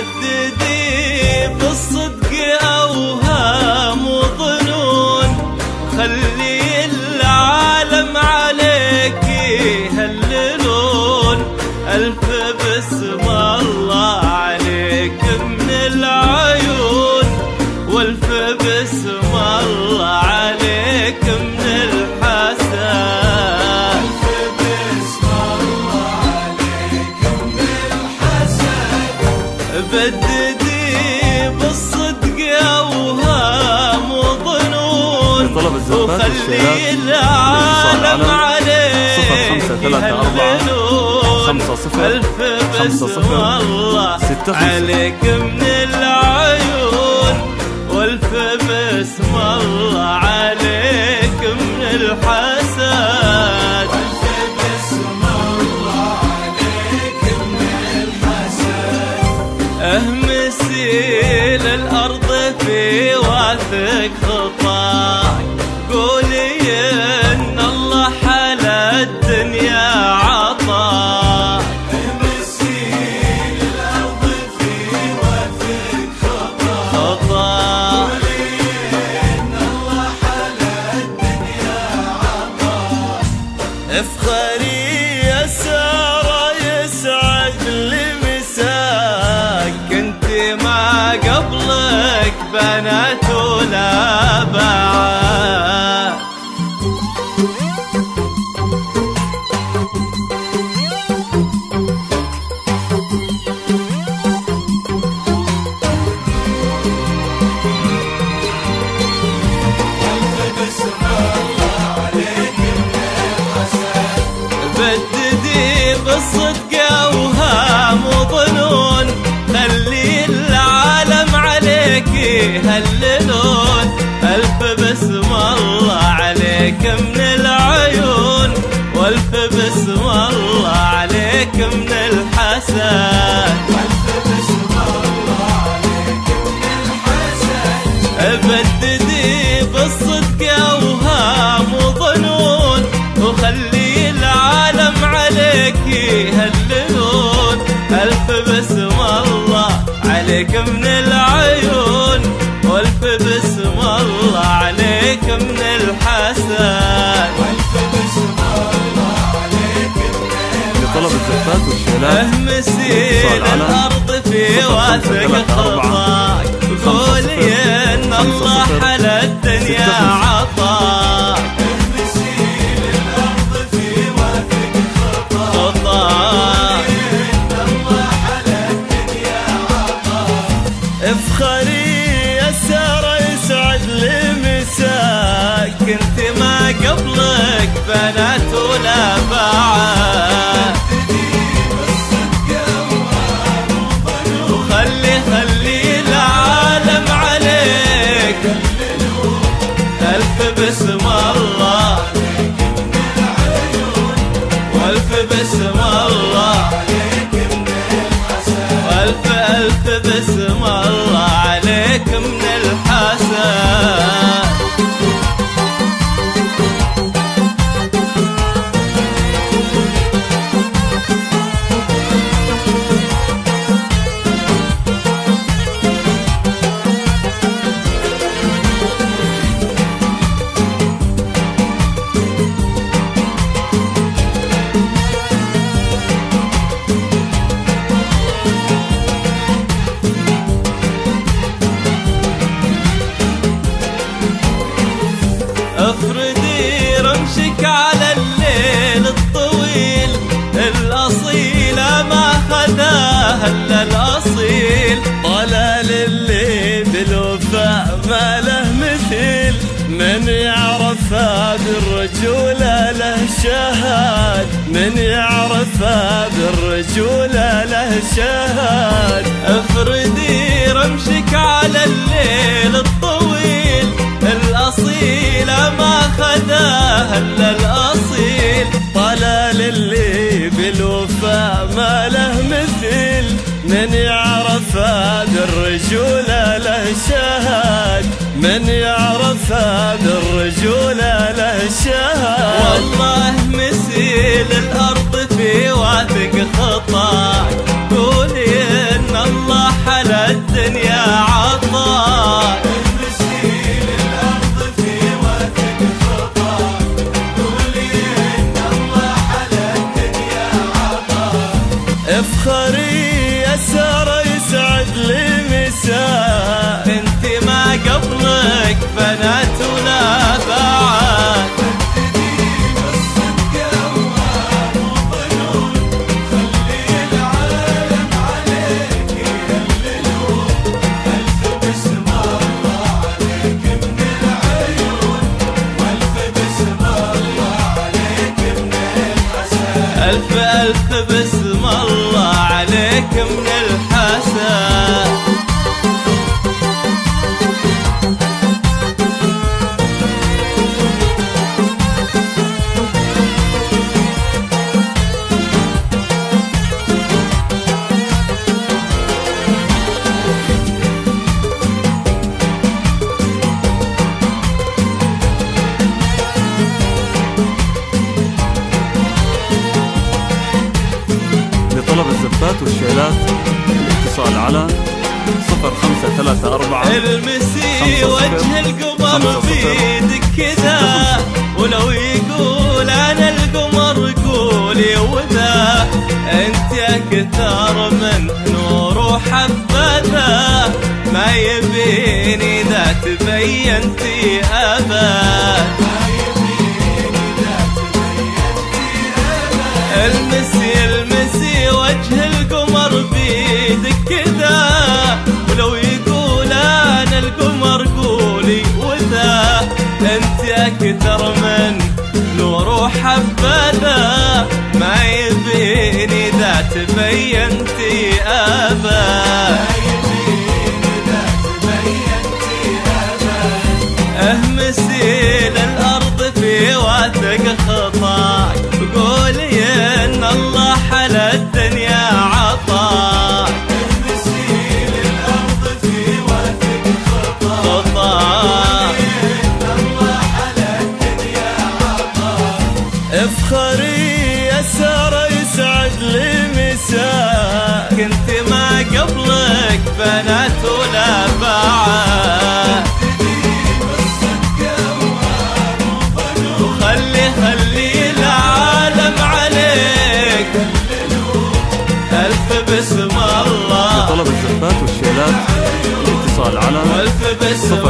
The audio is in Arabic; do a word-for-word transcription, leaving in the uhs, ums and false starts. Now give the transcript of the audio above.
بددي بالصدق أوهام وظنون، خلي العالم عليك يهللون. ألف بسم الله عليك من العيون، والف بسم الله عليك من الحسن. ألف بسم الله عليك من الحسن. بددي بالصدق أوهام وظنون، وخلي العالم عليك يهللون. ألف بسم الله عليك من العيون، والف بسم الله عليك من الحسد. والف بسم الله عليك من الحسد. اهمسي للأرض في واثق خطاك، قولي ان الله حلا الدنيا عطاك. اهمسي للأرض في واثق خطاك، قولي ان الله حلا الدنيا عطاك. افخري يا سارة يسعد لمساك، كنت ما قبلك بنات ولا بعد. بددي بالصدق أوهام وظنون، خلي العالم عليك يهللون. ألف بسم الله عليك من العيون، والف بسم الله عليك من الحسن. والف بسم الله عليك من الحسن. بددي بالصدق أوهام وظنون، وخلي العالم عليك يهللون. ألف بسم الله عليك من العيون، والف بسم الله عليك من الحسن. والف بسم الله عليك من الحسن. اهمسي للأرض في واثق خطاك، قولي ان الله حلا الدنيا عطاك. افخري يا سارة يسعد لمساك، كنت ما قبلك بنات ولا بعد. وخلي خلي العالم عليك، ألف بسم الله والف بسم الله، والف ألف بسم الله عليك من الحسن. افردي رمشك على الليل الطويل، الأصيلة ما خذاها إلا الأصيل. طلال اللي بالوفاء ما له مثيل، من يعرفها بالرجولة له شهاد، من يعرفها بالرجولة له شهاد. افردي رمشك على الليل الطويل، الأصيلة ما خذاها إلا الأصيل. طلال اللي بالوفاء ما له مثيل، من يعرفها بالرجولة له شهاد، من يعرفها بالرجولة له شهاد. والله مسيل الأرض في واثق خطاك، قولي إن الله حي من الحسن. لطلب الزفات والشيلات الاتصال على صفر خمسة ثلاثة أربعة المسي وجه القمر بيدك كذا، ولو يقول أنا القمر قولي وذا، أنت أكثر من نور وحبذا، ما يبيني إذا تبينتي أبد. المسي المسي وجه القمر بيدك كذا، ولو يقول أنا القمر قولي وذا، أنت أكثر من نور وحبذا، ما يبيني إذا تبينتي أبد. اهمسي للأرض في واثق خطاك، قولي إن الله حلى الدنيا عطاك. اهمسي للأرض في واثق خطاك، إن الله حلى الدنيا عطاك. افخري يا سارة يسعد لي مساك، انت ما قبلك بنات ولا بعد. خلي العالم عليك ألف بسم الله. لطلب الزفات والشيلات الاتصال على ألف بسم